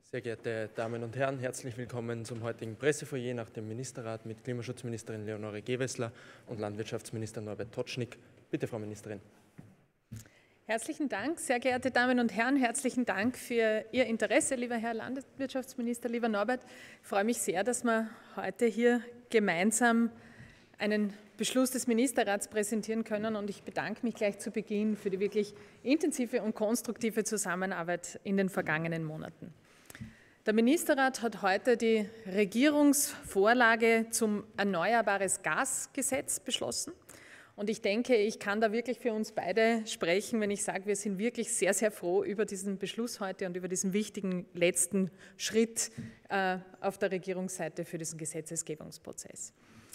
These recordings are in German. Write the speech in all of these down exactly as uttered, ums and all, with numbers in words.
Sehr geehrte Damen und Herren, herzlich willkommen zum heutigen Pressefoyer nach dem Ministerrat mit Klimaschutzministerin Leonore Gewessler und Landwirtschaftsminister Norbert Totschnig. Bitte, Frau Ministerin. Herzlichen Dank, sehr geehrte Damen und Herren, herzlichen Dank für Ihr Interesse, lieber Herr Landwirtschaftsminister, lieber Norbert. Ich freue mich sehr, dass wir heute hier gemeinsam einen Beschluss des Ministerrats präsentieren können, und ich bedanke mich gleich zu Beginn für die wirklich intensive und konstruktive Zusammenarbeit in den vergangenen Monaten. Der Ministerrat hat heute die Regierungsvorlage zum Erneuerbares Gasgesetz beschlossen. Und ich denke, ich kann da wirklich für uns beide sprechen, wenn ich sage, wir sind wirklich sehr, sehr froh über diesen Beschluss heute und über diesen wichtigen letzten Schritt äh, auf der Regierungsseite für diesen Gesetzgebungsprozess.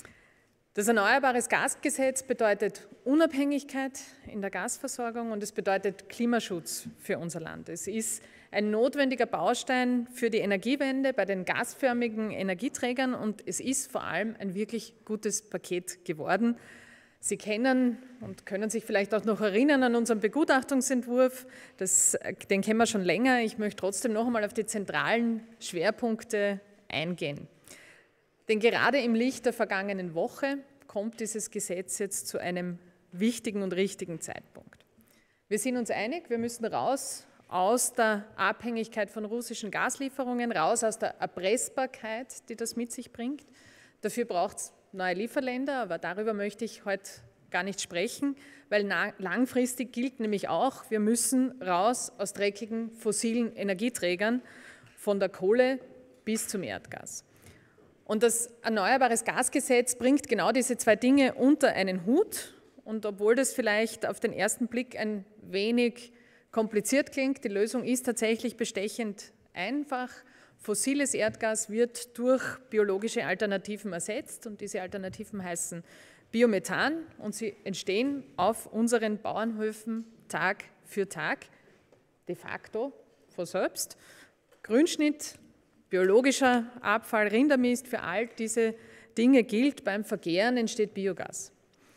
Das Erneuerbares Gasgesetz bedeutet Unabhängigkeit in der Gasversorgung und es bedeutet Klimaschutz für unser Land. Es ist ein notwendiger Baustein für die Energiewende bei den gasförmigen Energieträgern und es ist vor allem ein wirklich gutes Paket geworden. Sie kennen und können sich vielleicht auch noch erinnern an unseren Begutachtungsentwurf. Das, den kennen wir schon länger. Ich möchte trotzdem noch einmal auf die zentralen Schwerpunkte eingehen. Denn gerade im Licht der vergangenen Woche kommt dieses Gesetz jetzt zu einem wichtigen und richtigen Zeitpunkt. Wir sind uns einig, wir müssen raus aus der Abhängigkeit von russischen Gaslieferungen, raus aus der Erpressbarkeit, die das mit sich bringt. Dafür braucht es neue Lieferländer, aber darüber möchte ich heute gar nicht sprechen, weil langfristig gilt nämlich auch, wir müssen raus aus dreckigen fossilen Energieträgern, von der Kohle bis zum Erdgas. Und das Erneuerbares Gasgesetz bringt genau diese zwei Dinge unter einen Hut. Und obwohl das vielleicht auf den ersten Blick ein wenig kompliziert klingt, die Lösung ist tatsächlich bestechend einfach. Fossiles Erdgas wird durch biologische Alternativen ersetzt und diese Alternativen heißen Biomethan und sie entstehen auf unseren Bauernhöfen Tag für Tag, de facto von selbst. Grünschnitt, biologischer Abfall, Rindermist, für all diese Dinge gilt, beim Vergären entsteht Biogas.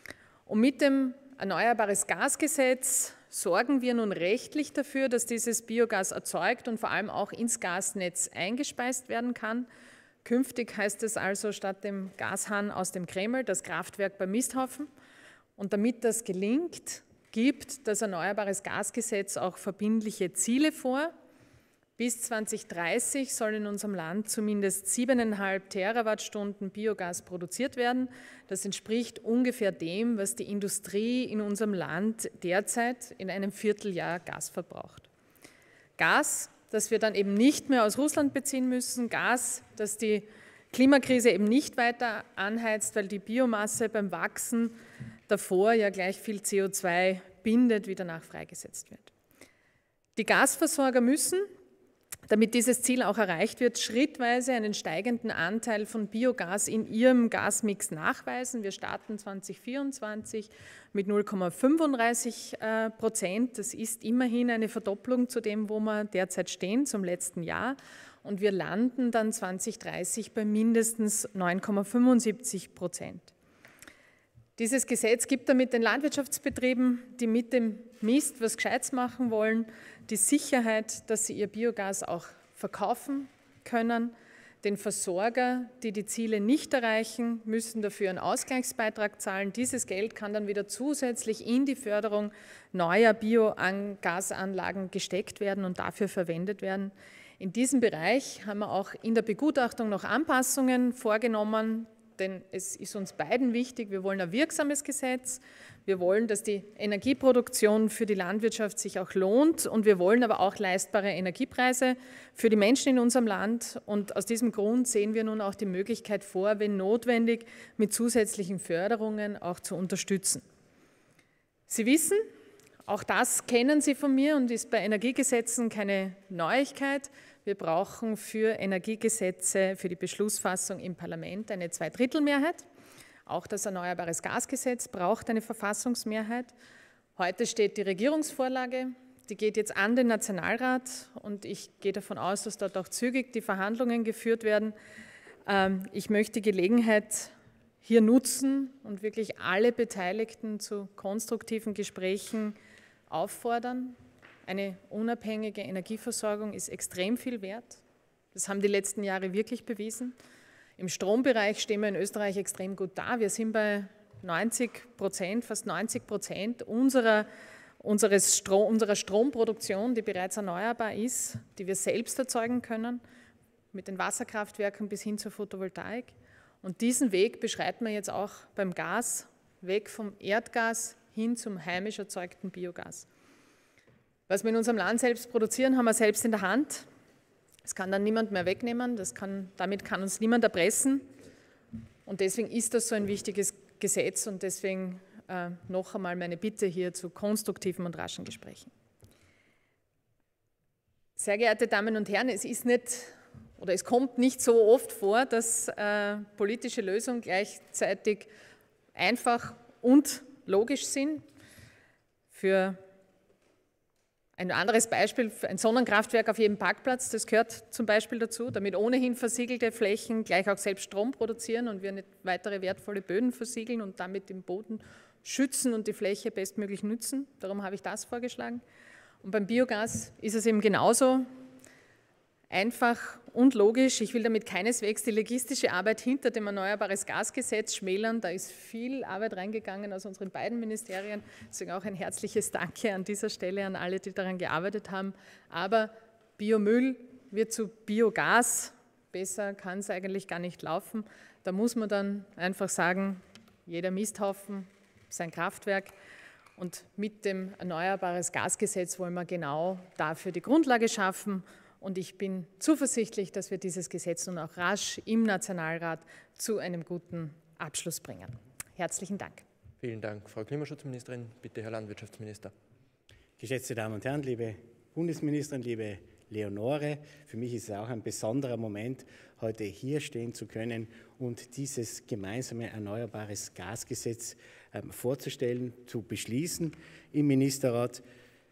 Und mit dem Erneuerbares Gasgesetz sorgen wir nun rechtlich dafür, dass dieses Biogas erzeugt und vor allem auch ins Gasnetz eingespeist werden kann. Künftig heißt es also statt dem Gashahn aus dem Kreml das Kraftwerk bei Misthaufen. Und damit das gelingt, gibt das Erneuerbares Gasgesetz auch verbindliche Ziele vor. Bis zweitausenddreißig soll in unserem Land zumindest siebeneinhalb Terawattstunden Biogas produziert werden. Das entspricht ungefähr dem, was die Industrie in unserem Land derzeit in einem Vierteljahr Gas verbraucht. Gas, das wir dann eben nicht mehr aus Russland beziehen müssen, Gas, das die Klimakrise eben nicht weiter anheizt, weil die Biomasse beim Wachsen davor ja gleich viel C O zwei bindet, wie danach freigesetzt wird. Die Gasversorger müssen, damit dieses Ziel auch erreicht wird, schrittweise einen steigenden Anteil von Biogas in ihrem Gasmix nachweisen. Wir starten zweitausendvierundzwanzig mit null Komma fünfunddreißig Prozent. Das ist immerhin eine Verdopplung zu dem, wo wir derzeit stehen, zum letzten Jahr. Und wir landen dann zweitausenddreißig bei mindestens neun Komma fünfundsiebzig Prozent. Dieses Gesetz gibt damit den Landwirtschaftsbetrieben, die mit dem Mist was Gescheites machen wollen, die Sicherheit, dass sie ihr Biogas auch verkaufen können. Den Versorger, die die Ziele nicht erreichen, müssen dafür einen Ausgleichsbeitrag zahlen. Dieses Geld kann dann wieder zusätzlich in die Förderung neuer Biogasanlagen gesteckt werden und dafür verwendet werden. In diesem Bereich haben wir auch in der Begutachtung noch Anpassungen vorgenommen, denn es ist uns beiden wichtig, wir wollen ein wirksames Gesetz, wir wollen, dass die Energieproduktion für die Landwirtschaft sich auch lohnt und wir wollen aber auch leistbare Energiepreise für die Menschen in unserem Land und aus diesem Grund sehen wir nun auch die Möglichkeit vor, wenn notwendig, mit zusätzlichen Förderungen auch zu unterstützen. Sie wissen, auch das kennen Sie von mir und ist bei Energiegesetzen keine Neuigkeit. Wir brauchen für Energiegesetze, für die Beschlussfassung im Parlament eine Zweidrittelmehrheit. Auch das Erneuerbares Gasgesetz braucht eine Verfassungsmehrheit. Heute steht die Regierungsvorlage, die geht jetzt an den Nationalrat und ich gehe davon aus, dass dort auch zügig die Verhandlungen geführt werden. Ich möchte die Gelegenheit hier nutzen und wirklich alle Beteiligten zu konstruktiven Gesprächen auffordern. Eine unabhängige Energieversorgung ist extrem viel wert. Das haben die letzten Jahre wirklich bewiesen. Im Strombereich stehen wir in Österreich extrem gut da. Wir sind bei neunzig Prozent, fast neunzig Prozent unserer, unseres Strom, unserer Stromproduktion, die bereits erneuerbar ist, die wir selbst erzeugen können, mit den Wasserkraftwerken bis hin zur Photovoltaik. Und diesen Weg beschreiten wir jetzt auch beim Gas, weg vom Erdgas hin zum heimisch erzeugten Biogas. Was wir in unserem Land selbst produzieren, haben wir selbst in der Hand. Das kann dann niemand mehr wegnehmen, das kann, damit kann uns niemand erpressen. Und deswegen ist das so ein wichtiges Gesetz und deswegen äh, noch einmal meine Bitte hier zu konstruktiven und raschen Gesprächen. Sehr geehrte Damen und Herren, es ist nicht oder es kommt nicht so oft vor, dass äh, politische Lösungen gleichzeitig einfach und logisch sind. Für ein anderes Beispiel, ein Sonnenkraftwerk auf jedem Parkplatz, das gehört zum Beispiel dazu, damit ohnehin versiegelte Flächen gleich auch selbst Strom produzieren und wir nicht weitere wertvolle Böden versiegeln und damit den Boden schützen und die Fläche bestmöglich nützen. Darum habe ich das vorgeschlagen. Und beim Biogas ist es eben genauso einfach und logisch. Ich will damit keineswegs die logistische Arbeit hinter dem Erneuerbares Gasgesetz schmälern. Da ist viel Arbeit reingegangen aus unseren beiden Ministerien. Deswegen auch ein herzliches Danke an dieser Stelle an alle, die daran gearbeitet haben. Aber Biomüll wird zu Biogas. Besser kann es eigentlich gar nicht laufen. Da muss man dann einfach sagen, jeder Misthaufen, sein Kraftwerk. Und mit dem Erneuerbares Gasgesetz wollen wir genau dafür die Grundlage schaffen. Und ich bin zuversichtlich, dass wir dieses Gesetz nun auch rasch im Nationalrat zu einem guten Abschluss bringen. Herzlichen Dank. Vielen Dank, Frau Klimaschutzministerin. Bitte, Herr Landwirtschaftsminister. Geschätzte Damen und Herren, liebe Bundesministerin, liebe Leonore, für mich ist es auch ein besonderer Moment, heute hier stehen zu können und dieses gemeinsame Erneuerbares Gasgesetz ähm, vorzustellen, zu beschließen im Ministerrat.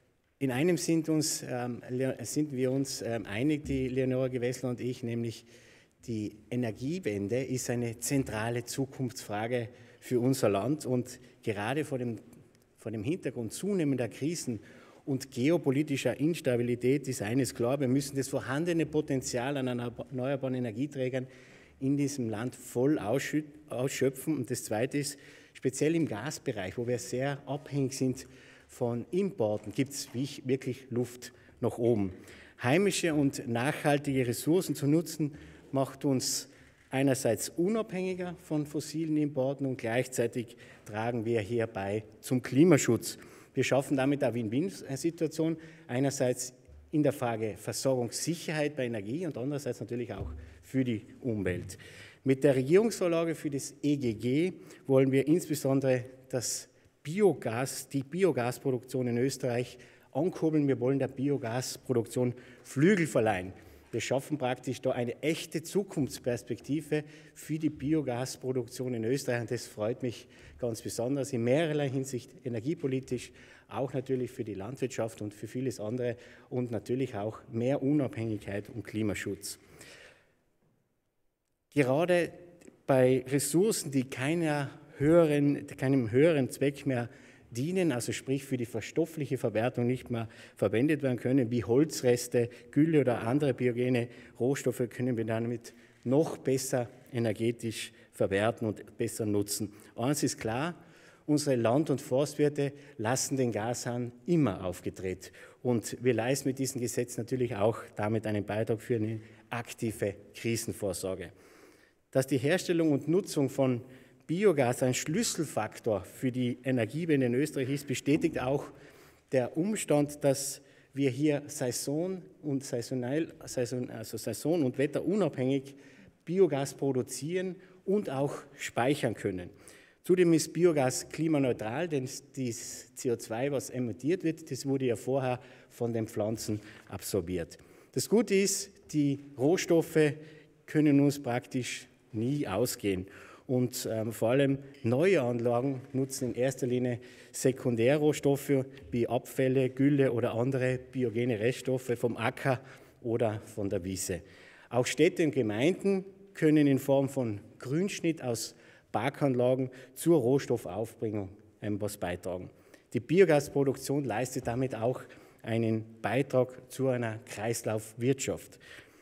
In einem sind, uns, ähm, sind wir uns ähm, einig, die Leonore Gewessler und ich, nämlich die Energiewende ist eine zentrale Zukunftsfrage für unser Land und gerade vor dem, vor dem Hintergrund zunehmender Krisen und geopolitischer Instabilität ist eines klar, wir müssen das vorhandene Potenzial an erneuerbaren Energieträgern in diesem Land voll ausschöpfen. Und das Zweite ist, speziell im Gasbereich, wo wir sehr abhängig sind von Importen, gibt es wirklich Luft nach oben. Heimische und nachhaltige Ressourcen zu nutzen, macht uns einerseits unabhängiger von fossilen Importen und gleichzeitig tragen wir hierbei zum Klimaschutz. Wir schaffen damit eine Win-Win-Situation, einerseits in der Frage Versorgungssicherheit bei Energie und andererseits natürlich auch für die Umwelt. Mit der Regierungsvorlage für das E G G wollen wir insbesondere das Biogas, die Biogasproduktion in Österreich ankurbeln. Wir wollen der Biogasproduktion Flügel verleihen. Wir schaffen praktisch da eine echte Zukunftsperspektive für die Biogasproduktion in Österreich. Und das freut mich ganz besonders in mehrerlei Hinsicht, energiepolitisch, auch natürlich für die Landwirtschaft und für vieles andere und natürlich auch mehr Unabhängigkeit und Klimaschutz. Gerade bei Ressourcen, die keiner höheren, keinem höheren Zweck mehr dienen, also sprich für die verstoffliche Verwertung nicht mehr verwendet werden können, wie Holzreste, Gülle oder andere biogene Rohstoffe, können wir damit noch besser energetisch verwerten und besser nutzen. Eins ist klar, unsere Land- und Forstwirte lassen den Gashahn immer aufgedreht und wir leisten mit diesem Gesetz natürlich auch damit einen Beitrag für eine aktive Krisenvorsorge. Dass die Herstellung und Nutzung von Biogas ein Schlüsselfaktor für die Energiewende in Österreich ist, bestätigt auch der Umstand, dass wir hier saison- und, saisonal, saison, also saison- und wetterunabhängig Biogas produzieren und auch speichern können. Zudem ist Biogas klimaneutral, denn das C O zwei, was emittiert wird, das wurde ja vorher von den Pflanzen absorbiert. Das Gute ist, die Rohstoffe können uns praktisch nie ausgehen. Und ähm, vor allem neue Anlagen nutzen in erster Linie Sekundärrohstoffe wie Abfälle, Gülle oder andere biogene Reststoffe vom Acker oder von der Wiese. Auch Städte und Gemeinden können in Form von Grünschnitt aus Parkanlagen zur Rohstoffaufbringung etwas beitragen. Die Biogasproduktion leistet damit auch einen Beitrag zu einer Kreislaufwirtschaft.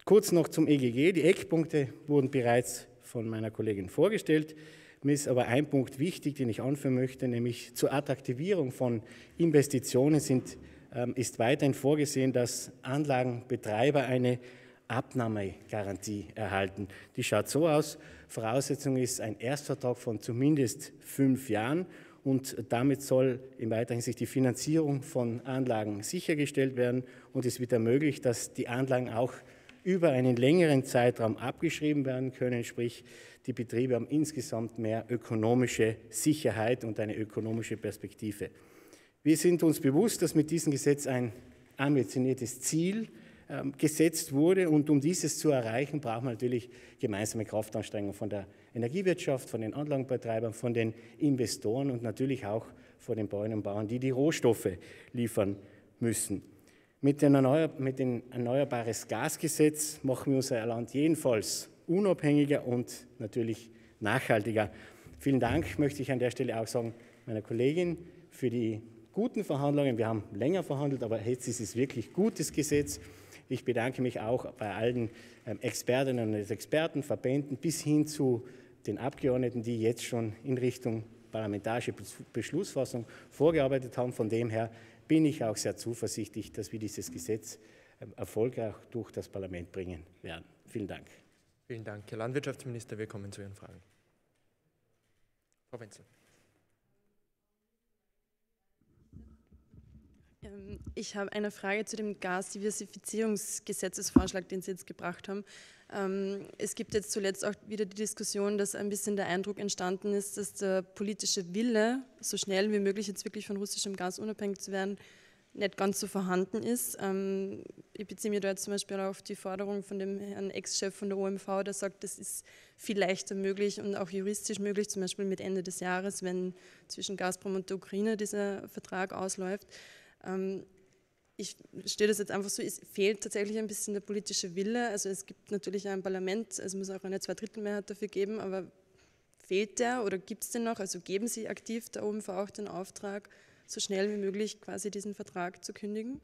Kurz noch zum E G G. Die Eckpunkte wurden bereits von meiner Kollegin vorgestellt. Mir ist aber ein Punkt wichtig, den ich anführen möchte, nämlich zur Attraktivierung von Investitionen sind, ähm, ist weiterhin vorgesehen, dass Anlagenbetreiber eine Abnahmegarantie erhalten. Die schaut so aus: Voraussetzung ist ein Erstvertrag von zumindest fünf Jahren und damit soll in weiterer Hinsicht die Finanzierung von Anlagen sichergestellt werden und es wird ermöglicht, dass die Anlagen auch über einen längeren Zeitraum abgeschrieben werden können, sprich die Betriebe haben insgesamt mehr ökonomische Sicherheit und eine ökonomische Perspektive. Wir sind uns bewusst, dass mit diesem Gesetz ein ambitioniertes Ziel gesetzt wurde und um dieses zu erreichen, brauchen wir natürlich gemeinsame Kraftanstrengungen von der Energiewirtschaft, von den Anlagenbetreibern, von den Investoren und natürlich auch von den Bäuerinnen und Bauern, die die Rohstoffe liefern müssen. Mit dem Erneuerbares Gasgesetz machen wir unser Land jedenfalls unabhängiger und natürlich nachhaltiger. Vielen Dank, möchte ich an der Stelle auch sagen, meiner Kollegin für die guten Verhandlungen. Wir haben länger verhandelt, aber jetzt ist es wirklich gutes Gesetz. Ich bedanke mich auch bei allen Expertinnen und Experten, Verbänden bis hin zu den Abgeordneten, die jetzt schon in Richtung parlamentarische Beschlussfassung vorgearbeitet haben. Von dem her bin ich auch sehr zuversichtlich, dass wir dieses Gesetz erfolgreich durch das Parlament bringen werden. Vielen Dank. Vielen Dank, Herr Landwirtschaftsminister. Wir kommen zu Ihren Fragen. Frau Wenzel. Ich habe eine Frage zu dem Gasdiversifizierungsgesetzesvorschlag, den Sie jetzt gebracht haben. Es gibt jetzt zuletzt auch wieder die Diskussion, dass ein bisschen der Eindruck entstanden ist, dass der politische Wille, so schnell wie möglich jetzt wirklich von russischem Gas unabhängig zu werden, nicht ganz so vorhanden ist. Ich beziehe mich da jetzt zum Beispiel auf die Forderung von dem Herrn Ex-Chef von der O M V, der sagt, das ist viel leichter möglich und auch juristisch möglich, zum Beispiel mit Ende des Jahres, wenn zwischen Gazprom und der Ukraine dieser Vertrag ausläuft. Ich stehe das jetzt einfach so, es fehlt tatsächlich ein bisschen der politische Wille. Also es gibt natürlich ein Parlament, es muss auch eine Zweidrittelmehrheit dafür geben, aber fehlt der oder gibt es den noch? Also geben Sie aktiv der O M V auch den Auftrag, so schnell wie möglich quasi diesen Vertrag zu kündigen?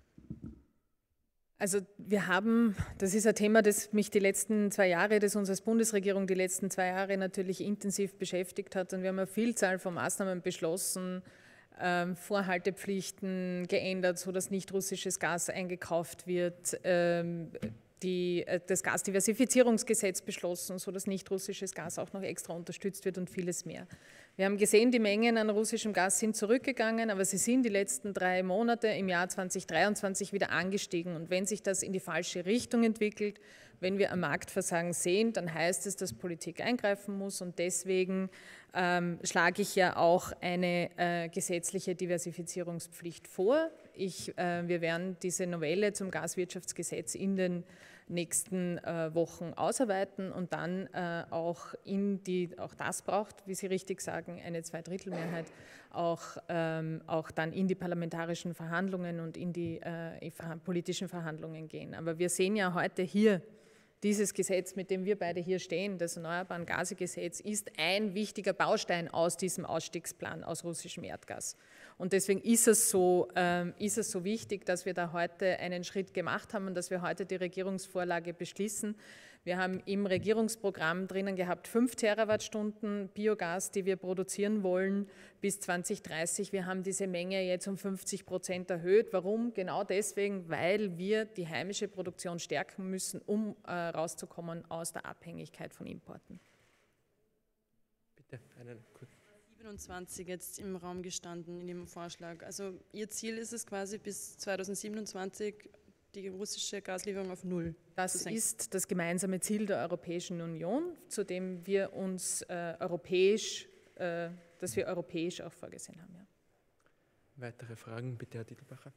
Also wir haben, das ist ein Thema, das mich die letzten zwei Jahre, das uns als Bundesregierung die letzten zwei Jahre natürlich intensiv beschäftigt hat und wir haben eine Vielzahl von Maßnahmen beschlossen, Ähm, Vorhaltepflichten geändert, sodass nicht russisches Gas eingekauft wird, ähm, die, äh, das Gasdiversifizierungsgesetz beschlossen, sodass nicht russisches Gas auch noch extra unterstützt wird und vieles mehr. Wir haben gesehen, die Mengen an russischem Gas sind zurückgegangen, aber sie sind die letzten drei Monate im Jahr zweitausenddreiundzwanzig wieder angestiegen. Und wenn sich das in die falsche Richtung entwickelt, wenn wir ein Marktversagen sehen, dann heißt es, dass Politik eingreifen muss und deswegen ähm, schlage ich ja auch eine äh, gesetzliche Diversifizierungspflicht vor. Ich, äh, wir werden diese Novelle zum Gaswirtschaftsgesetz in den nächsten äh, Wochen ausarbeiten und dann äh, auch in die, auch das braucht, wie Sie richtig sagen, eine Zweidrittelmehrheit, auch, ähm, auch dann in die parlamentarischen Verhandlungen und in die äh, politischen Verhandlungen gehen. Aber wir sehen ja heute hier, dieses Gesetz, mit dem wir beide hier stehen, das Erneuerbaren Gase-Gesetz, ist ein wichtiger Baustein aus diesem Ausstiegsplan aus russischem Erdgas. Und deswegen ist es, so, ähm, ist es so wichtig, dass wir da heute einen Schritt gemacht haben und dass wir heute die Regierungsvorlage beschließen. Wir haben im Regierungsprogramm drinnen gehabt fünf Terawattstunden Biogas, die wir produzieren wollen bis zweitausenddreißig. Wir haben diese Menge jetzt um fünfzig Prozent erhöht. Warum? Genau deswegen, weil wir die heimische Produktion stärken müssen, um äh, rauszukommen aus der Abhängigkeit von Importen. Bitte, einen kurzen. siebenundzwanzig jetzt im Raum gestanden in dem Vorschlag. Also Ihr Ziel ist es quasi bis zweitausendsiebenundzwanzig die russische Gaslieferung auf Null. Das ist das gemeinsame Ziel der Europäischen Union, zu dem wir uns äh, europäisch, äh, das wir europäisch auch vorgesehen haben. Ja. Weitere Fragen, bitte, Herr Dittelbacher.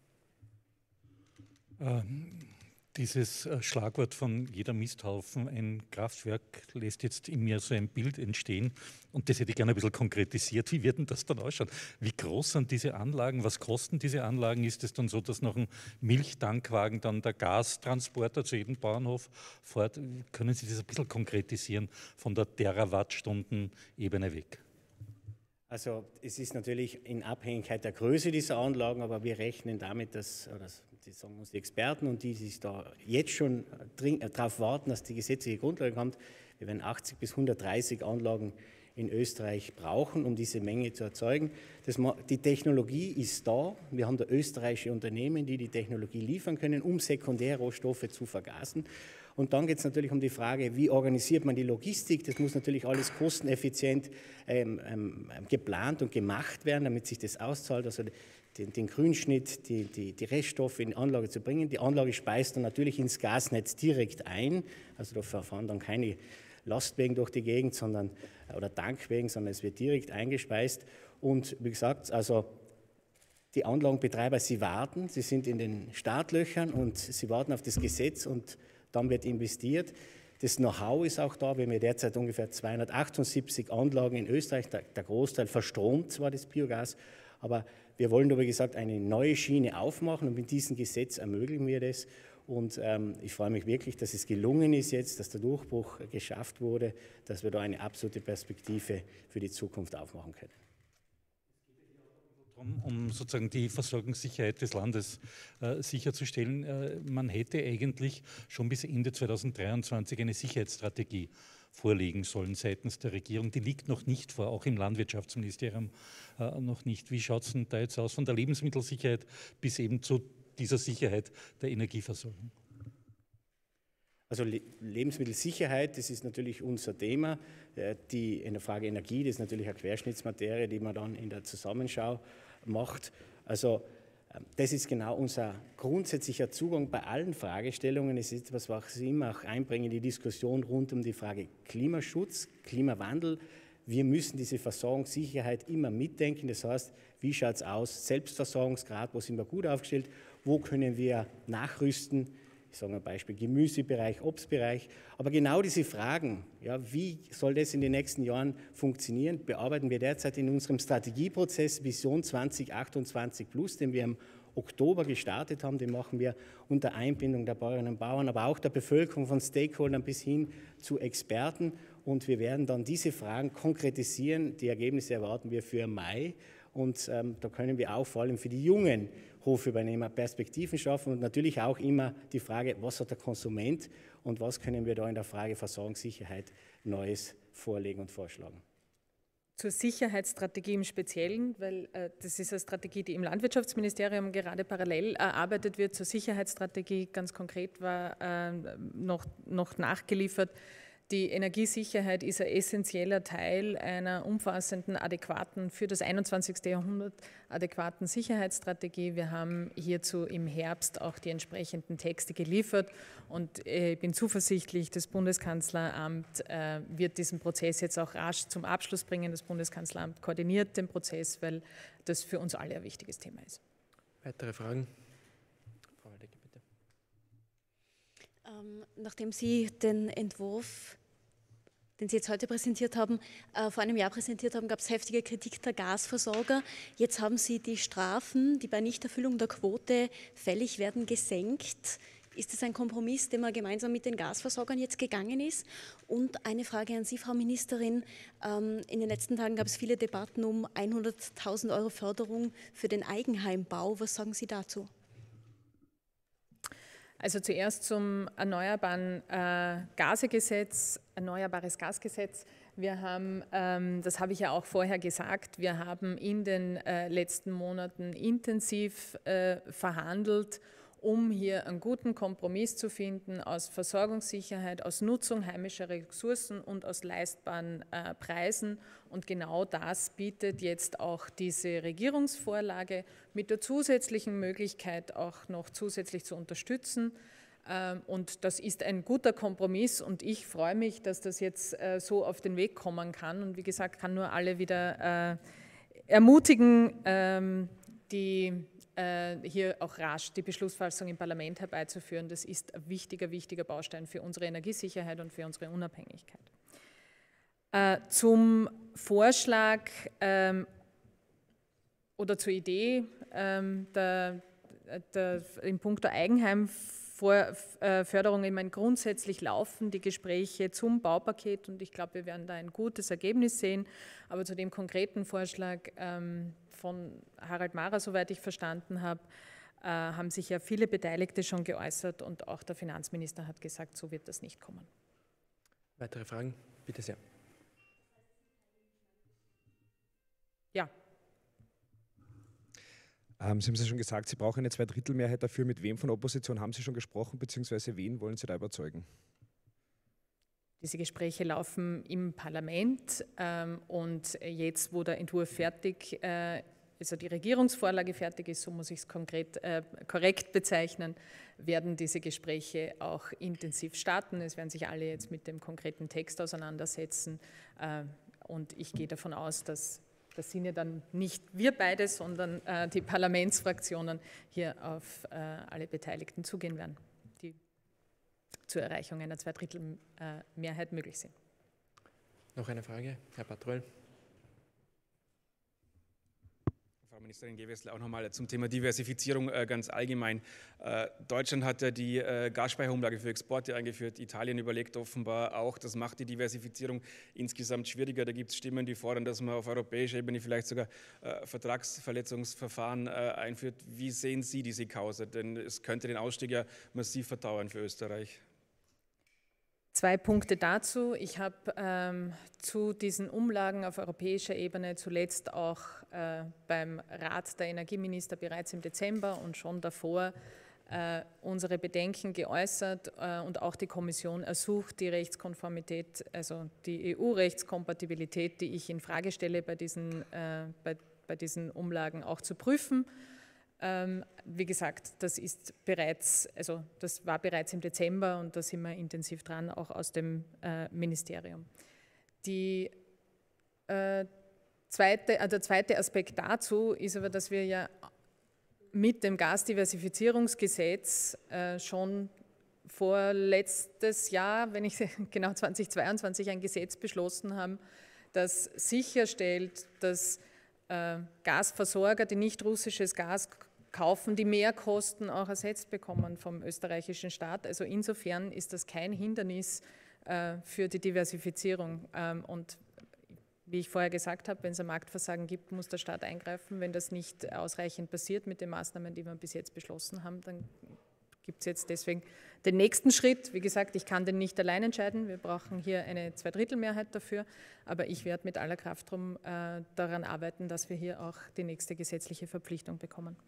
Ähm, dieses Schlagwort von jeder Misthaufen, ein Kraftwerk, lässt jetzt in mir so ein Bild entstehen und das hätte ich gerne ein bisschen konkretisiert. Wie wird denn das dann ausschauen? Wie groß sind diese Anlagen? Was kosten diese Anlagen? Ist es dann so, dass nach einem Milchtankwagen dann der Gastransporter zu jedem Bauernhof fährt? Können Sie das ein bisschen konkretisieren von der Terawattstunden-Ebene weg? Also es ist natürlich in Abhängigkeit der Größe dieser Anlagen, aber wir rechnen damit, dass, oder das sagen uns die Experten und die, die sich da jetzt schon darauf warten, dass die gesetzliche Grundlage kommt, wir werden achtzig bis hundertdreißig Anlagen in Österreich brauchen, um diese Menge zu erzeugen. Das, die Technologie ist da. Wir haben da österreichische Unternehmen, die die Technologie liefern können, um Sekundärrohstoffe zu vergasen. Und dann geht es natürlich um die Frage, wie organisiert man die Logistik. Das muss natürlich alles kosteneffizient ähm, ähm, geplant und gemacht werden, damit sich das auszahlt. Also den, den Grünschnitt, die, die, die Reststoffe in die Anlage zu bringen. Die Anlage speist dann natürlich ins Gasnetz direkt ein. Also da fahren dann keine Lastwagen durch die Gegend, sondern, oder Tankwagen, sondern es wird direkt eingespeist. Und wie gesagt, also die Anlagenbetreiber, sie warten, sie sind in den Startlöchern und sie warten auf das Gesetz und dann wird investiert. Das Know-how ist auch da. Wir haben ja derzeit ungefähr zweihundertachtundsiebzig Anlagen in Österreich. Der, der Großteil verstromt zwar das Biogas, aber wir wollen, aber gesagt, eine neue Schiene aufmachen und mit diesem Gesetz ermöglichen wir das. Und ähm, ich freue mich wirklich, dass es gelungen ist jetzt, dass der Durchbruch geschafft wurde, dass wir da eine absolute Perspektive für die Zukunft aufmachen können. Um sozusagen die Versorgungssicherheit des Landes äh, sicherzustellen. Äh, man hätte eigentlich schon bis Ende zweitausenddreiundzwanzig eine Sicherheitsstrategie vorlegen sollen seitens der Regierung. Die liegt noch nicht vor, auch im Landwirtschaftsministerium äh, noch nicht. Wie schaut es denn da jetzt aus von der Lebensmittelsicherheit bis eben zu dieser Sicherheit der Energieversorgung? Also Le Lebensmittelsicherheit, das ist natürlich unser Thema. Die, in der Frage Energie, das ist natürlich eine Querschnittsmaterie, die man dann in der Zusammenschau macht. Also das ist genau unser grundsätzlicher Zugang bei allen Fragestellungen. Es ist etwas, was wir immer auch einbringen in die Diskussion rund um die Frage Klimaschutz, Klimawandel. Wir müssen diese Versorgungssicherheit immer mitdenken. Das heißt, wie schaut es aus? Selbstversorgungsgrad, wo sind wir gut aufgestellt? Wo können wir nachrüsten? Ich sage ein Beispiel, Gemüsebereich, Obstbereich. Aber genau diese Fragen, ja, wie soll das in den nächsten Jahren funktionieren, bearbeiten wir derzeit in unserem Strategieprozess Vision zwanzig achtundzwanzig plus, den wir im Oktober gestartet haben. Den machen wir unter Einbindung der Bäuerinnen und Bauern, aber auch der Bevölkerung, von Stakeholdern bis hin zu Experten. Und wir werden dann diese Fragen konkretisieren. Die Ergebnisse erwarten wir für Mai. Und ähm, da können wir auch vor allem für die jungen Hofübernehmer Perspektiven schaffen und natürlich auch immer die Frage, was hat der Konsument und was können wir da in der Frage Versorgungssicherheit Neues vorlegen und vorschlagen. Zur Sicherheitsstrategie im Speziellen, weil äh, das ist eine Strategie, die im Landwirtschaftsministerium gerade parallel erarbeitet wird. Zur Sicherheitsstrategie ganz konkret war äh, noch, noch nachgeliefert. Die Energiesicherheit ist ein essentieller Teil einer umfassenden, adäquaten, für das einundzwanzigste Jahrhundert adäquaten Sicherheitsstrategie. Wir haben hierzu im Herbst auch die entsprechenden Texte geliefert und ich bin zuversichtlich, das Bundeskanzleramt äh, wird diesen Prozess jetzt auch rasch zum Abschluss bringen. Das Bundeskanzleramt koordiniert den Prozess, weil das für uns alle ein wichtiges Thema ist. Weitere Fragen? Frau Waldecker, bitte. Ähm, nachdem Sie den Entwurf, den Sie jetzt heute präsentiert haben, äh, vor einem Jahr präsentiert haben, gab es heftige Kritik der Gasversorger. Jetzt haben Sie die Strafen, die bei Nichterfüllung der Quote fällig werden, gesenkt. Ist das ein Kompromiss, den man gemeinsam mit den Gasversorgern jetzt gegangen ist? Und eine Frage an Sie, Frau Ministerin. Ähm, in den letzten Tagen gab es viele Debatten um hunderttausend Euro Förderung für den Eigenheimbau. Was sagen Sie dazu? Also zuerst zum Erneuerbaren äh, Gasegesetz, Erneuerbares Gasgesetz. Wir haben, ähm, das habe ich ja auch vorher gesagt, wir haben in den äh, letzten Monaten intensiv äh, verhandelt, um hier einen guten Kompromiss zu finden aus Versorgungssicherheit, aus Nutzung heimischer Ressourcen und aus leistbaren äh, Preisen. Und genau das bietet jetzt auch diese Regierungsvorlage mit der zusätzlichen Möglichkeit auch noch zusätzlich zu unterstützen. Ähm, und das ist ein guter Kompromiss und ich freue mich, dass das jetzt äh, so auf den Weg kommen kann. Und wie gesagt, kann nur alle wieder äh, ermutigen, ähm, die hier auch rasch die Beschlussfassung im Parlament herbeizuführen. Das ist ein wichtiger, wichtiger Baustein für unsere Energiesicherheit und für unsere Unabhängigkeit. Zum Vorschlag ähm, oder zur Idee ähm, der, der, in puncto Eigenheimförderung, ich meine, grundsätzlich laufen die Gespräche zum Baupaket und ich glaube, wir werden da ein gutes Ergebnis sehen. Aber zu dem konkreten Vorschlag ähm, von Harald Mara, soweit ich verstanden habe, äh, haben sich ja viele Beteiligte schon geäußert und auch der Finanzminister hat gesagt, so wird das nicht kommen. Weitere Fragen? Bitte sehr. Ja. Ähm, Sie haben es ja schon gesagt, Sie brauchen eine Zweidrittelmehrheit dafür. Mit wem von der Opposition haben Sie schon gesprochen, beziehungsweise wen wollen Sie da überzeugen? Diese Gespräche laufen im Parlament ähm, und jetzt, wo der Entwurf fertig, äh, also die Regierungsvorlage fertig ist, so muss ich es konkret, äh, korrekt bezeichnen, werden diese Gespräche auch intensiv starten. Es werden sich alle jetzt mit dem konkreten Text auseinandersetzen äh, und ich gehe davon aus, dass das sind ja dann nicht wir beide, sondern äh, die Parlamentsfraktionen hier auf äh, alle Beteiligten zugehen werden, die zur Erreichung einer Zweidrittelmehrheit möglich sind. Noch eine Frage, Herr Patrol. Frau Ministerin Gewessler, auch nochmal zum Thema Diversifizierung äh, ganz allgemein. Äh, Deutschland hat ja die äh, Gasspeicherumlage für Exporte eingeführt. Italien überlegt offenbar auch, das macht die Diversifizierung insgesamt schwieriger. Da gibt es Stimmen, die fordern, dass man auf europäischer Ebene vielleicht sogar äh, Vertragsverletzungsverfahren äh, einführt. Wie sehen Sie diese Causa? Denn es könnte den Ausstieg ja massiv verdauern für Österreich. Zwei Punkte dazu. Ich habe ähm, zu diesen Umlagen auf europäischer Ebene zuletzt auch äh, beim Rat der Energieminister bereits im Dezember und schon davor äh, unsere Bedenken geäußert äh, und auch die Kommission ersucht, die Rechtskonformität, also die E U-Rechtskompatibilität, die ich in Frage stelle, bei diesen, äh, bei, bei diesen Umlagen auch zu prüfen. Ähm, wie gesagt, das ist bereits, also das war bereits im Dezember und da sind wir intensiv dran, auch aus dem äh, Ministerium. Die, äh, zweite, äh, der zweite Aspekt dazu ist aber, dass wir ja mit dem Gasdiversifizierungsgesetz äh, schon vor letztes Jahr, wenn ich genau zweitausendzweiundzwanzig ein Gesetz beschlossen haben, das sicherstellt, dass äh, Gasversorger, die nicht russisches Gas kaufen, die Mehrkosten auch ersetzt bekommen vom österreichischen Staat. Also insofern ist das kein Hindernis äh, für die Diversifizierung. Ähm, und wie ich vorher gesagt habe, wenn es ein Marktversagen gibt, muss der Staat eingreifen. Wenn das nicht ausreichend passiert mit den Maßnahmen, die wir bis jetzt beschlossen haben, dann gibt es jetzt deswegen den nächsten Schritt. Wie gesagt, ich kann den nicht allein entscheiden. Wir brauchen hier eine Zweidrittelmehrheit dafür. Aber ich werde mit aller Kraft drum, äh, daran arbeiten, dass wir hier auch die nächste gesetzliche Verpflichtung bekommen.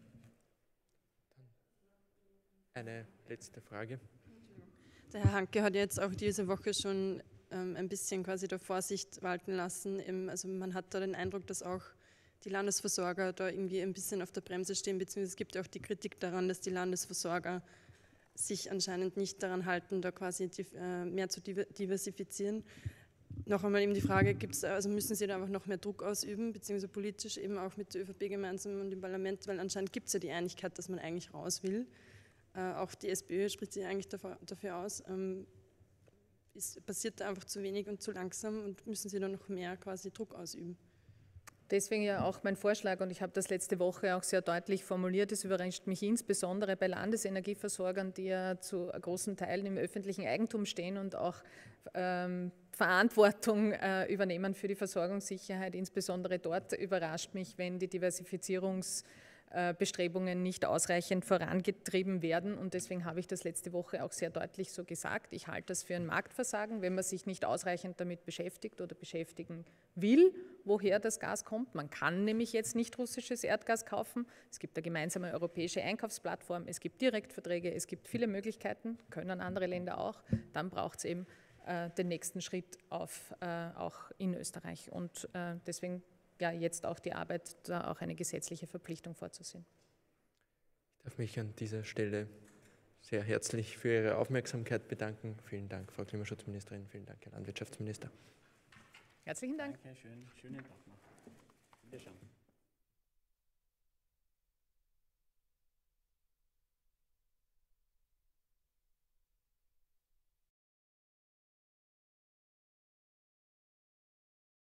Eine letzte Frage. Der Herr Hanke hat jetzt auch diese Woche schon ähm, ein bisschen quasi der Vorsicht walten lassen. Im, also man hat da den Eindruck, dass auch die Landesversorger da irgendwie ein bisschen auf der Bremse stehen, beziehungsweise es gibt ja auch die Kritik daran, dass die Landesversorger sich anscheinend nicht daran halten, da quasi die, äh, mehr zu diversifizieren. Noch einmal eben die Frage, gibt's, also müssen Sie da einfach noch mehr Druck ausüben, beziehungsweise politisch eben auch mit der ÖVP gemeinsam und im Parlament, weil anscheinend gibt es ja die Einigkeit, dass man eigentlich raus will. Äh, auch die SPÖ spricht sich eigentlich dafür, dafür aus. Ähm, ist, passiert da einfach zu wenig und zu langsam und müssen Sie da noch mehr quasi Druck ausüben? Deswegen ja auch mein Vorschlag, und ich habe das letzte Woche auch sehr deutlich formuliert, es überrascht mich insbesondere bei Landesenergieversorgern, die ja zu großen Teilen im öffentlichen Eigentum stehen und auch ähm, Verantwortung äh, übernehmen für die Versorgungssicherheit. Insbesondere dort überrascht mich, wenn die Diversifizierungs- Bestrebungen nicht ausreichend vorangetrieben werden und deswegen habe ich das letzte Woche auch sehr deutlich so gesagt. Ich halte das für ein Marktversagen, wenn man sich nicht ausreichend damit beschäftigt oder beschäftigen will, woher das Gas kommt. Man kann nämlich jetzt nicht russisches Erdgas kaufen. Es gibt eine gemeinsame europäische Einkaufsplattform, es gibt Direktverträge, es gibt viele Möglichkeiten, können andere Länder auch. Dann braucht es eben äh, den nächsten Schritt auf, äh, auch in Österreich und äh, deswegen ja, jetzt auch die Arbeit, da auch eine gesetzliche Verpflichtung vorzusehen. Ich darf mich an dieser Stelle sehr herzlich für Ihre Aufmerksamkeit bedanken. Vielen Dank, Frau Klimaschutzministerin, vielen Dank, Herr Landwirtschaftsminister. Herzlichen Dank. Danke, schön, schönen Tag noch. Wiederschauen.